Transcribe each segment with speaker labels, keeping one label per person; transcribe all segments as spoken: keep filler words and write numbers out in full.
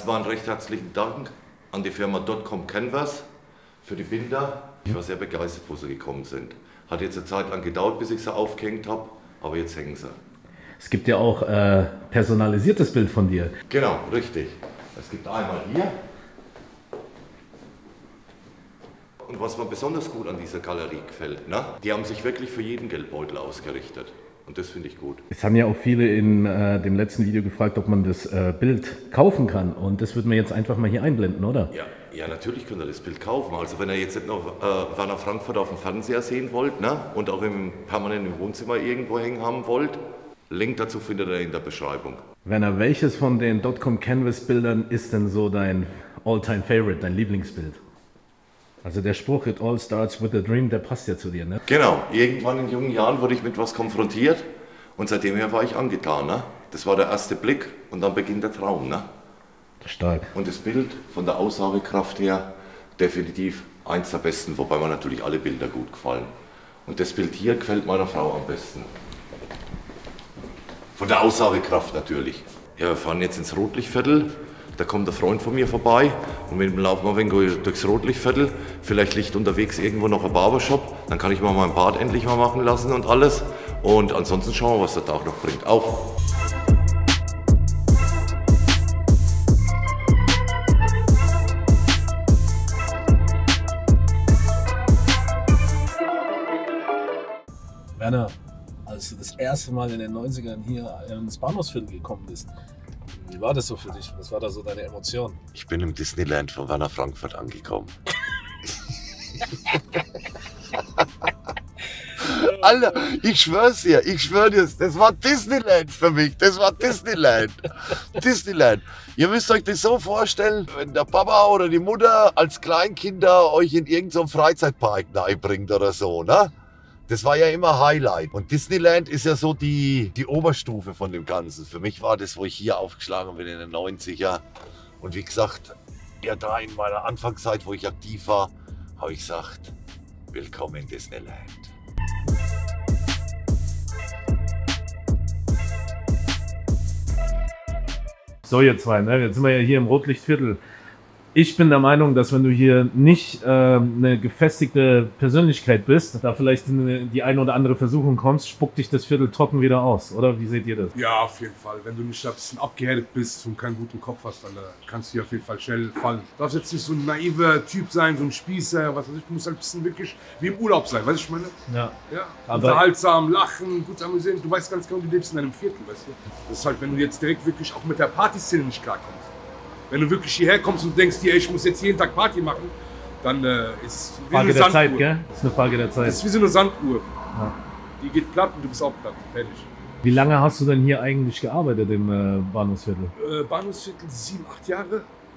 Speaker 1: Erstmal einen recht herzlichen Dank an die Firma Dotcom Canvas für die Bilder. Ich war sehr begeistert, wo sie gekommen sind. Hat jetzt eine Zeit lang gedauert, bis ich sie aufgehängt habe, aber jetzt hängen sie.
Speaker 2: Es gibt ja auch äh, personalisiertes Bild von dir.
Speaker 1: Genau, richtig. Es gibt einmal hier. Und was mir besonders gut an dieser Galerie gefällt, ne? Die haben sich wirklich für jeden Geldbeutel ausgerichtet. Und das finde ich gut.
Speaker 2: Es haben ja auch viele in äh, dem letzten Video gefragt, ob man das äh, Bild kaufen kann. Und das würden wir jetzt einfach mal hier einblenden, oder?
Speaker 1: Ja, ja, natürlich könnt ihr das Bild kaufen. Also wenn ihr jetzt nicht noch äh, Werner Frankfurt auf dem Fernseher sehen wollt, ne? Und auch im permanenten Wohnzimmer irgendwo hängen haben wollt, Link dazu findet ihr in der Beschreibung.
Speaker 2: Werner, welches von den Dotcom Canvas Bildern ist denn so dein All-Time-Favorite, dein Lieblingsbild? Also der Spruch, it all starts with a dream, der passt ja zu dir, ne?
Speaker 1: Genau, irgendwann in jungen Jahren wurde ich mit was konfrontiert und seitdem her war ich angetan, ne? Das war der erste Blick und dann beginnt der Traum, ne?
Speaker 2: Stark.
Speaker 1: Und das Bild von der Aussagekraft her definitiv eins der besten, wobei mir natürlich alle Bilder gut gefallen. Und das Bild hier gefällt meiner Frau am besten. Von der Aussagekraft natürlich. Ja, wir fahren jetzt ins Rotlichtviertel. Da kommt ein Freund von mir vorbei und mit dem laufen wir ein wenig durchs Rotlichtviertel. Vielleicht liegt unterwegs irgendwo noch ein Barbershop. Dann kann ich mal meinen Bart endlich mal machen lassen und alles. Und ansonsten schauen wir, was der Tag noch bringt. Auf!
Speaker 2: Werner, als du das erste Mal in den neunzigern hier ins Bahnhofsviertel gekommen bist, wie war das so für dich? Was war da so deine Emotion?
Speaker 1: Ich bin im Disneyland von Werner Frankfurt angekommen. Alter, ich schwör's dir, ich schwör dir, das war Disneyland für mich, das war Disneyland. Disneyland. Ihr müsst euch das so vorstellen, wenn der Papa oder die Mutter als Kleinkinder euch in irgendeinem Freizeitpark bringt oder so, ne? Das war ja immer Highlight. Und Disneyland ist ja so die, die Oberstufe von dem Ganzen. Für mich war das, wo ich hier aufgeschlagen bin in den neunziger. Und wie gesagt, ja da in meiner Anfangszeit, wo ich aktiv war, habe ich gesagt, willkommen in Disneyland.
Speaker 2: So ihr zwei, ne? Jetzt sind wir ja hier im Rotlichtviertel. Ich bin der Meinung, dass wenn du hier nicht äh, eine gefestigte Persönlichkeit bist, da vielleicht in die eine oder andere Versuchung kommst, spuckt dich das Viertel trocken wieder aus, oder? Wie seht ihr das?
Speaker 3: Ja, auf jeden Fall. Wenn du nicht ein bisschen abgehärtet bist und keinen guten Kopf hast, dann äh, kannst du hier auf jeden Fall schnell fallen. Du darfst jetzt nicht so ein naiver Typ sein, so ein Spießer, was weiß ich. Du musst halt ein bisschen wirklich wie im Urlaub sein, weißt du, ich meine?
Speaker 2: Ja.
Speaker 3: Ja.
Speaker 2: Aber
Speaker 3: unterhaltsam, lachen, gut amüsieren. Du weißt ganz genau, du lebst in einem Viertel, weißt du? Das ist halt, wenn du jetzt direkt wirklich auch mit der Partyszene nicht klarkommst. Wenn du wirklich hierher kommst und denkst dir, ich muss jetzt jeden Tag Party machen, dann äh, ist es wie
Speaker 2: Frage
Speaker 3: eine
Speaker 2: der
Speaker 3: Sanduhr.
Speaker 2: Zeit, gell? Das ist eine Frage der Zeit.
Speaker 3: Das ist wie so eine Sanduhr.
Speaker 2: Ja.
Speaker 3: Die geht platt und du bist auch platt. Fertig.
Speaker 2: Wie lange hast du denn hier eigentlich gearbeitet im äh, Bahnhofsviertel?
Speaker 3: Äh, Bahnhofsviertel sieben, acht Jahre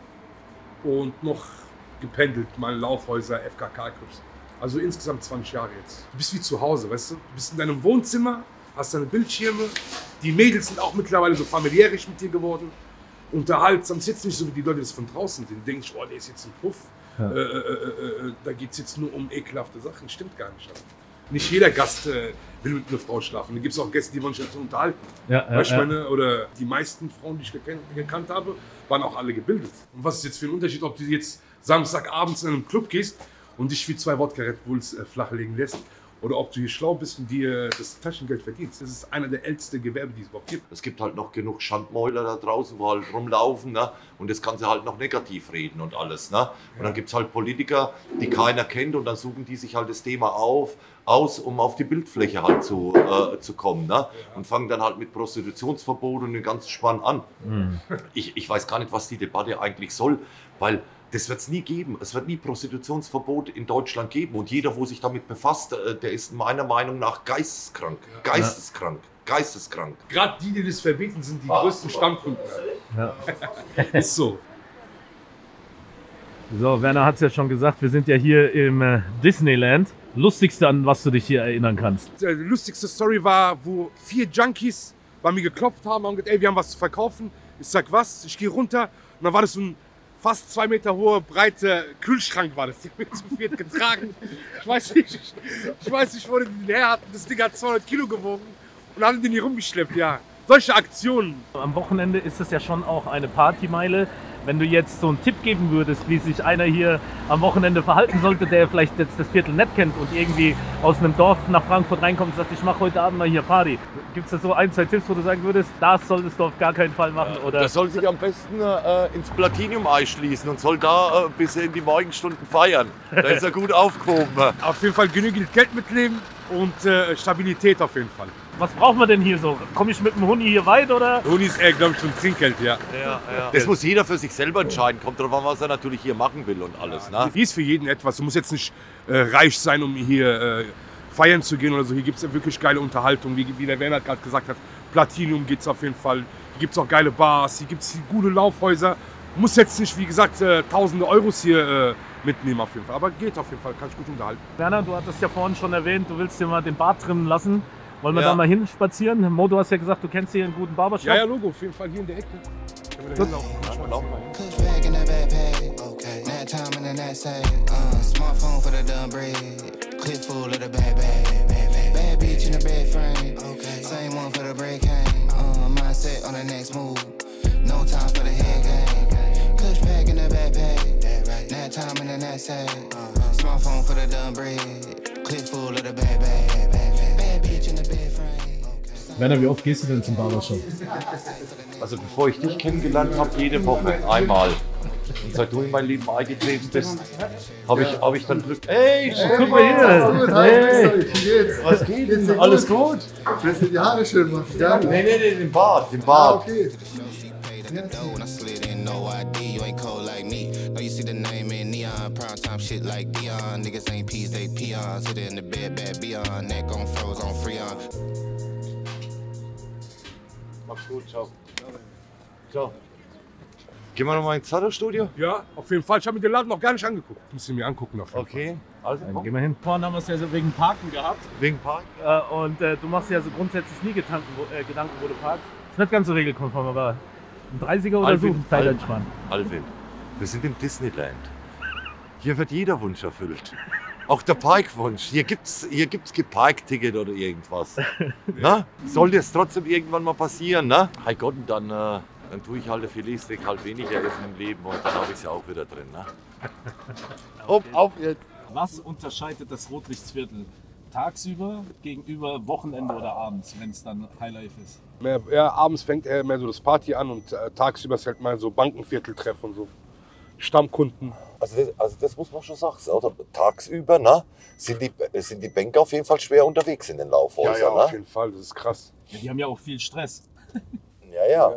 Speaker 3: und noch gependelt, mal Laufhäuser, F K K-Clubs. Also insgesamt zwanzig Jahre jetzt. Du bist wie zu Hause, weißt du? Du bist in deinem Wohnzimmer, hast deine Bildschirme. Die Mädels sind auch mittlerweile so familiärisch mit dir geworden. Unterhaltsam, ist jetzt nicht so wie die Leute das von draußen sind. Du denkst, oh, der ist jetzt ein Puff. Ja. Äh, äh, äh, äh, da geht es jetzt nur um ekelhafte Sachen. Stimmt gar nicht. Nicht jeder Gast äh, will mit einer Frau schlafen. Da gibt es auch Gäste, die wollen sich dazu unterhalten.
Speaker 2: Ja, ja,
Speaker 3: weißt du,
Speaker 2: ja.
Speaker 3: meine, oder die meisten Frauen, die ich gekannt, gekannt habe, waren auch alle gebildet. Und was ist jetzt für ein Unterschied, ob du jetzt Samstagabends in einen Club gehst und dich wie zwei Wodka Red Bulls äh, flachlegen lässt, oder ob du hier schlau bist und dir das Taschengeld verdienst. Das ist einer der ältesten Gewerbe, die es überhaupt gibt.
Speaker 1: Es gibt halt noch genug Schandmäuler da draußen, wo halt rumlaufen, ne? Und das Ganze halt noch negativ reden und alles. Ne? Und dann gibt es halt Politiker, die keiner kennt und dann suchen die sich halt das Thema auf, aus, um auf die Bildfläche halt zu, äh, zu kommen. Ne? Ja. Und fangen dann halt mit Prostitutionsverbot und den ganzen Spann an. Mhm. Ich, ich weiß gar nicht, was die Debatte eigentlich soll, weil das wird es nie geben. Es wird nie Prostitutionsverbot in Deutschland geben. Und jeder, wo sich damit befasst, der ist meiner Meinung nach geisteskrank. Geisteskrank. Geisteskrank.
Speaker 3: Gerade die, die das verbieten, sind die ah, größten Stammkunden. Ja. Ist so.
Speaker 2: So, Werner hat es ja schon gesagt, wir sind ja hier im äh, Disneyland. Lustigste, an was du dich hier erinnern kannst?
Speaker 3: Die lustigste Story war, wo vier Junkies bei mir geklopft haben und gesagt, ey, wir haben was zu verkaufen. Ich sag, was? Ich gehe runter und dann war das so ein fast zwei Meter hoher, breiter Kühlschrank war das. Die haben wir zu viert getragen. Ich weiß nicht, ich, ich weiß nicht, wo die den her hatten. Das Ding hat zweihundert Kilo gewogen und haben den hier rumgeschleppt, ja. Solche Aktionen.
Speaker 2: Am Wochenende ist es ja schon auch eine Partymeile. Wenn du jetzt so einen Tipp geben würdest, wie sich einer hier am Wochenende verhalten sollte, der vielleicht jetzt das Viertel nicht kennt und irgendwie aus einem Dorf nach Frankfurt reinkommt und sagt, ich mache heute Abend mal hier Party. Gibt es da so ein, zwei Tipps, wo du sagen würdest, das solltest du auf gar keinen Fall machen? Oder?
Speaker 1: Der soll sich am besten äh, ins Platinium-Ei schließen und soll da äh, bis in die Morgenstunden feiern. Da ist er gut aufgehoben.
Speaker 3: Auf jeden Fall genügend Geld mitnehmen und äh, Stabilität auf jeden Fall.
Speaker 2: Was braucht man denn hier so? Komme ich mit dem Huni hier weit oder?
Speaker 3: Huni ist eher, glaube ich, schon Trinkgeld, ja.
Speaker 1: Ja, ja. Das muss jeder für sich selber entscheiden. Kommt drauf an, was er natürlich hier machen will und alles. Ne?
Speaker 3: Hier ist für jeden etwas. Du musst jetzt nicht äh, reich sein, um hier äh, feiern zu gehen oder so. Hier gibt es ja wirklich geile Unterhaltung, wie, wie der Werner gerade gesagt hat. Platinum gibt es auf jeden Fall. Hier gibt es auch geile Bars, hier gibt es gute Laufhäuser. Du musst jetzt nicht, wie gesagt, äh, tausende Euros hier äh, mitnehmen auf jeden Fall. Aber geht auf jeden Fall, kann ich gut unterhalten.
Speaker 2: Werner, du hattest ja vorhin schon erwähnt, du willst dir mal den Bart trimmen lassen. Wollen wir
Speaker 1: Ja.
Speaker 2: da mal hinspazieren? Mo, du hast ja gesagt, du kennst hier einen guten Barbershop.
Speaker 3: Ja, ja, Logo, auf jeden Fall hier in der Ecke. Können wir da hinlaufen?
Speaker 4: Kush bag in the backpack. Okay. Nap time in the nap sack. Uh, smartphone for the dumb bread. Clip full of the bad bag. Bad bitch in the bed frame. Okay. Same one for the break hang. Uh, mindset on the next move. No time for the head game. Kush bag in the backpack. Nap time in the nap sack. Uh, smartphone for the dumb bread. Clip full of the bad bag. Bad bitch in the bed frame.
Speaker 2: Werner, wie oft gehst du denn zum Barbershop?
Speaker 1: Also bevor ich dich kennengelernt habe, jede Woche einmal. Und seit du in mein Leben eingetreten bist, habe ich, hab ich dann Glück. Hey,
Speaker 2: Guck mal hier!
Speaker 5: Gut, hi,
Speaker 2: Hey.
Speaker 5: wie geht's?
Speaker 1: was geht
Speaker 5: Geht's
Speaker 1: denn?
Speaker 5: dir
Speaker 1: Alles
Speaker 5: gut?
Speaker 1: gut?
Speaker 5: Willst du die Haare schön machen? Ja,
Speaker 1: Nee, nee, nee, den Bart, den
Speaker 5: ah,
Speaker 1: Bart.
Speaker 5: okay.
Speaker 4: Paid at the door when I slid in, no I D, you ain't cold like me. No, you see the name in neon, prime time shit like Dion. Niggas ain't peas, they peons. Hit it in the bed, bad beyond. Neck on froze on Freon.
Speaker 1: Mach's gut, ciao. Ciao. Gehen wir nochmal ins Zahnstudio?
Speaker 3: Ja, auf jeden Fall. Ich habe mir den Laden noch gar nicht angeguckt. Muss ich mir angucken auf jeden Fall.
Speaker 1: Okay, also
Speaker 2: Dann
Speaker 1: komm.
Speaker 2: gehen wir hin. Vorhin haben wir es ja so wegen Parken gehabt.
Speaker 1: Wegen Park?
Speaker 2: Äh, und äh, du machst ja so grundsätzlich nie Gedanken, wo, äh, Gedanken, wo du parkst. Ist nicht ganz so regelkonform, aber ein dreißiger oder so,
Speaker 1: Alvin,
Speaker 2: Zeit
Speaker 1: Alvin.
Speaker 2: entspannen.
Speaker 1: Alvin, wir sind im Disneyland. Hier wird jeder Wunsch erfüllt. Auch der Parkwunsch. Hier gibt's, hier gibt's kein Parkticket oder irgendwas. Na? Soll das trotzdem irgendwann mal passieren, ne? Hey Gott, und dann, äh, dann tue ich halt ein Filetsteak halt weniger essen im Leben und dann habe ich es ja auch wieder drin, ne? Auf, auf jetzt.
Speaker 2: Was unterscheidet das Rotlichtsviertel tagsüber gegenüber Wochenende oder abends, wenn es dann Highlife ist?
Speaker 3: Mehr, ja, abends fängt eher mehr so das Party an und äh, tagsüber ist halt mal so Bankenvierteltreff und so. Stammkunden.
Speaker 1: Also das, also das muss man schon sagen, oder? Tagsüber, ne? Sind die, sind die Banker auf jeden Fall schwer unterwegs in den Laufhäusern,
Speaker 3: Ja, ja, auf
Speaker 1: ne?
Speaker 3: jeden Fall, das ist krass.
Speaker 2: Ja, die haben ja auch viel Stress.
Speaker 1: Ja, ja.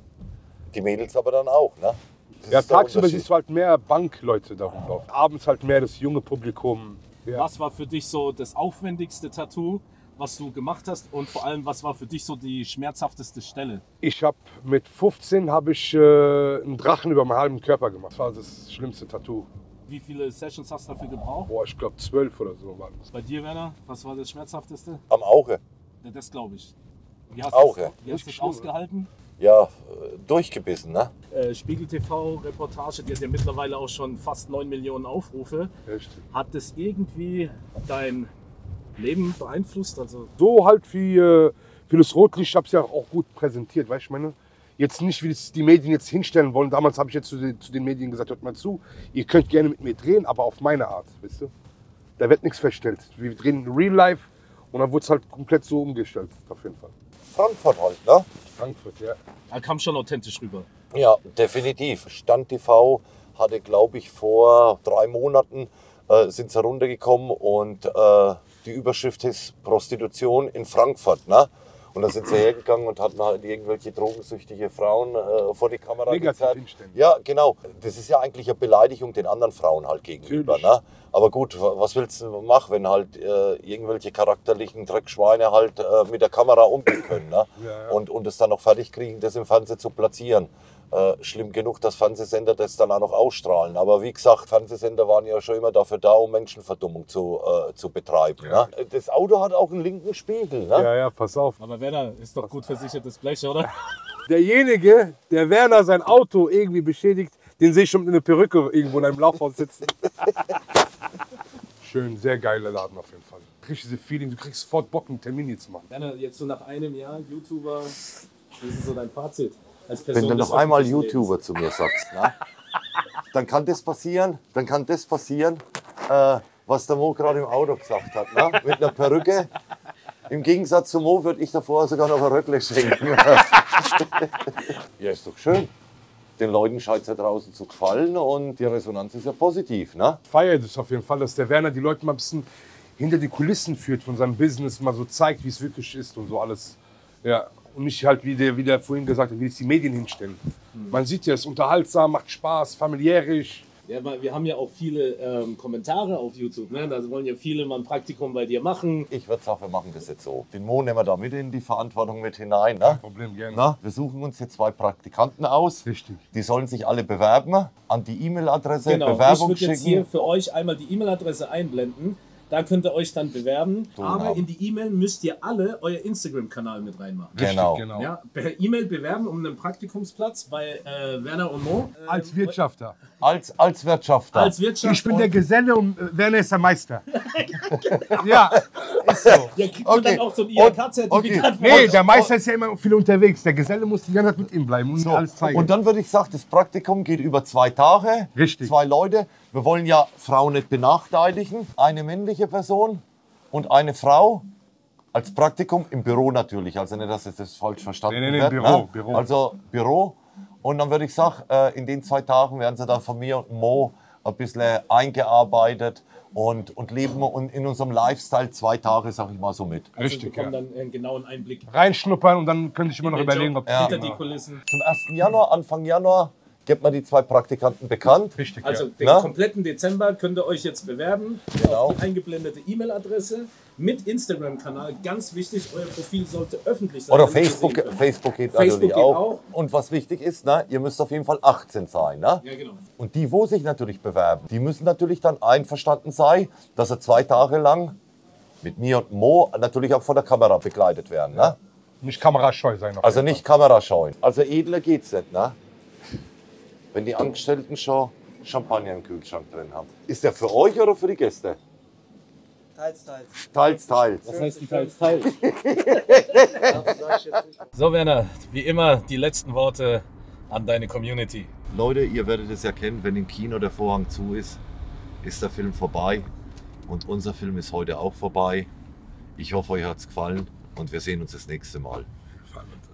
Speaker 1: Die Mädels aber dann auch, ne? Das
Speaker 3: Ja,
Speaker 1: ist der
Speaker 3: tagsüber
Speaker 1: Unterschied.
Speaker 3: siehst du halt mehr Bankleute da rumlaufen. Abends halt mehr das junge Publikum. Ja.
Speaker 2: Was war für dich so das aufwendigste Tattoo, was du gemacht hast? Und vor allem, was war für dich so die schmerzhafteste Stelle?
Speaker 3: Ich habe mit fünfzehn habe ich äh, einen Drachen über meinen halben Körper gemacht. Das war das schlimmste Tattoo.
Speaker 2: Wie viele Sessions hast du dafür gebraucht?
Speaker 3: Boah, ich glaube zwölf oder so waren das.
Speaker 2: Bei dir, Werner, was war das schmerzhafteste?
Speaker 1: Am Auge.
Speaker 2: Ja, das glaube ich. Wie hast
Speaker 1: Auch,
Speaker 2: du
Speaker 1: ja.
Speaker 2: Wie hast du das
Speaker 3: Richtig schlimm,
Speaker 2: ausgehalten?
Speaker 1: Ja, äh, durchgebissen, ne?
Speaker 2: Äh, Spiegel T V-Reportage, die hat ja mittlerweile auch schon fast neun Millionen Aufrufe.
Speaker 3: Echt.
Speaker 2: Hat das irgendwie dein Leben beeinflusst? Also
Speaker 3: So halt wie, äh, wie das Rotlicht, ich habe es ja auch gut präsentiert, weißt du, ich meine? Jetzt nicht, wie das die Medien jetzt hinstellen wollen. Damals habe ich jetzt zu den, zu den Medien gesagt, hört mal zu, ihr könnt gerne mit mir drehen, aber auf meine Art, weißt du? Da wird nichts festgestellt. Wir drehen in Real Life und dann wurde es halt komplett so umgestellt, auf jeden Fall.
Speaker 1: Frankfurt halt, ne?
Speaker 3: Frankfurt, ja.
Speaker 2: er kam schon authentisch rüber.
Speaker 1: Ja, definitiv. Stand T V hatte, glaube ich, vor drei Monaten äh, sind sie runtergekommen und äh, die Überschrift ist Prostitution in Frankfurt, ne? Und da sind sie hergegangen und hatten halt irgendwelche drogensüchtige Frauen äh, vor die Kamera
Speaker 3: Negativ
Speaker 1: gezerrt.
Speaker 3: hinstellen.
Speaker 1: Ja, genau. Das ist ja eigentlich eine Beleidigung den anderen Frauen halt gegenüber.
Speaker 3: Natürlich.
Speaker 1: Ne? Aber gut, wa- was willst du machen, wenn halt äh, irgendwelche charakterlichen Dreckschweine halt äh, mit der Kamera umgehen können, ne?
Speaker 3: Ja, ja.
Speaker 1: Und, und es dann noch fertig kriegen, das im Fernsehen zu platzieren. Äh, schlimm genug, dass Fernsehsender das dann auch noch ausstrahlen. Aber wie gesagt, Fernsehsender waren ja schon immer dafür da, um Menschenverdummung zu, äh, zu betreiben. Ne? Das Auto hat auch einen linken Spiegel. Ne?
Speaker 3: Ja, ja, pass auf.
Speaker 2: Aber Werner, ist doch gut versichertes Blech, oder?
Speaker 3: Derjenige, der Werner sein Auto irgendwie beschädigt, den sehe ich schon mit einer Perücke irgendwo in einem Laufhaus sitzen. Schön, sehr geiler Laden auf jeden Fall. Du kriegst dieses Feeling, du kriegst sofort Bock, einen Termin hier zu machen.
Speaker 2: Werner, jetzt so nach einem Jahr YouTuber, wie ist so dein Fazit? als Person
Speaker 1: Wenn du
Speaker 2: des
Speaker 1: noch einmal
Speaker 2: öffentlichen
Speaker 1: YouTuber
Speaker 2: Lebens.
Speaker 1: zu mir sagst, ne? dann kann das passieren, dann kann das passieren, äh, was der Mo gerade im Auto gesagt hat, ne? Mit einer Perücke. Im Gegensatz zu Mo würde ich davor sogar noch ein Röckle schenken. Ja, ist doch schön. Den Leuten scheint es ja draußen zu gefallen und die Resonanz ist ja positiv, ne?
Speaker 3: Ich feiere das auf jeden Fall, dass der Werner die Leute mal ein bisschen hinter die Kulissen führt von seinem Business, mal so zeigt, wie es wirklich ist und so alles. Ja. Und nicht halt, wie der, wie der vorhin gesagt hat, wie es die Medien hinstellen. Mhm. Man sieht ja, es ist unterhaltsam, macht Spaß, familiärisch.
Speaker 2: Ja, weil wir haben ja auch viele ähm, Kommentare auf YouTube, ne? Da wollen ja viele mal ein Praktikum bei dir machen.
Speaker 1: Ich würde sagen, wir machen das jetzt so. Den Mo nehmen wir da mit in die Verantwortung mit hinein. Ne?
Speaker 3: Problem, gerne.
Speaker 1: Na, wir suchen uns jetzt zwei Praktikanten aus.
Speaker 3: Richtig.
Speaker 1: Die sollen sich alle bewerben, an die E-Mail-Adresse
Speaker 2: Genau,
Speaker 1: Bewerbung
Speaker 2: ich würde jetzt
Speaker 1: schicken.
Speaker 2: hier für euch einmal die E-Mail-Adresse einblenden. Da könnt ihr euch dann bewerben.
Speaker 1: Genau.
Speaker 2: Aber in die E-Mail müsst ihr alle euer Instagram-Kanal mit reinmachen.
Speaker 1: Genau.
Speaker 3: genau.
Speaker 2: Ja, per E-Mail bewerben um einen Praktikumsplatz bei äh, Werner und Mo. Äh,
Speaker 3: Als Wirtschafter.
Speaker 1: Als, als Wirtschafter.
Speaker 2: Als Wirtschaft.
Speaker 3: Ich bin der Geselle und äh, Werner ist der Meister. Ja, ist so.
Speaker 2: Ja, kriegt man
Speaker 1: Okay.
Speaker 2: dann auch so ein I H K-Zertifikat.
Speaker 1: Okay.
Speaker 3: Nee, der Meister ist ja immer viel unterwegs. Der Geselle muss die ganze Zeit mit ihm bleiben und
Speaker 1: So,
Speaker 3: alles zeigen.
Speaker 1: und dann würde ich sagen, das Praktikum geht über zwei Tage.
Speaker 3: Richtig.
Speaker 1: Zwei Leute. Wir wollen ja Frauen nicht benachteiligen. Eine männliche Person und eine Frau. Als Praktikum im Büro natürlich. Also nicht, dass jetzt das falsch verstanden
Speaker 3: Nee, nee, nee,
Speaker 1: wird.
Speaker 3: Büro,
Speaker 1: ne?
Speaker 3: Büro.
Speaker 1: Also Büro. Und dann würde ich sagen, äh, in den zwei Tagen werden sie dann von mir und Mo ein bisschen eingearbeitet und, und leben und in unserem Lifestyle zwei Tage, sag ich mal, so mit.
Speaker 2: Also
Speaker 3: Richtig,
Speaker 2: bekommen
Speaker 3: ja.
Speaker 2: dann einen genauen Einblick
Speaker 3: Reinschnuppern und dann könnte ich immer noch
Speaker 2: in den
Speaker 3: überlegen,
Speaker 2: Job,
Speaker 3: ob
Speaker 1: Ja.
Speaker 2: hinter
Speaker 3: Genau.
Speaker 2: die Kulissen.
Speaker 1: Zum ersten Januar, Anfang Januar, gibt man die zwei Praktikanten bekannt.
Speaker 3: Richtig,
Speaker 2: Also
Speaker 3: ja.
Speaker 2: den
Speaker 1: Na?
Speaker 2: kompletten Dezember könnt ihr euch jetzt bewerben
Speaker 1: Genau.
Speaker 2: auf die eingeblendete E-Mail-Adresse mit Instagram-Kanal. Ganz wichtig, euer Profil sollte öffentlich sein.
Speaker 1: Oder
Speaker 2: damit wir
Speaker 1: Facebook,
Speaker 2: sehen können.
Speaker 1: Facebook geht
Speaker 2: Facebook
Speaker 1: natürlich
Speaker 2: geht
Speaker 1: auch.
Speaker 2: auch.
Speaker 1: Und was wichtig ist, ne, ihr müsst auf jeden Fall achtzehn sein. Ne?
Speaker 2: Ja, genau.
Speaker 1: Und die, wo sich natürlich bewerben, die müssen natürlich dann einverstanden sein, dass sie zwei Tage lang mit mir und Mo natürlich auch von der Kamera begleitet werden. Ne?
Speaker 3: Nicht kamerascheu sein. auf
Speaker 1: Also
Speaker 3: jeden
Speaker 1: nicht kamerascheuen. Also edler geht's nicht, ne? Wenn die Angestellten schon Champagner im Kühlschrank drin haben. Ist der für euch oder für die Gäste?
Speaker 6: Teils, teils.
Speaker 1: Teils, teils.
Speaker 2: Das heißt ein Teils, Teils. So, Werner, wie immer die letzten Worte an deine Community.
Speaker 1: Leute, ihr werdet es ja kennen, wenn im Kino der Vorhang zu ist, ist der Film vorbei. Und unser Film ist heute auch vorbei. Ich hoffe, euch hat es gefallen und wir sehen uns das nächste Mal.
Speaker 3: Fall.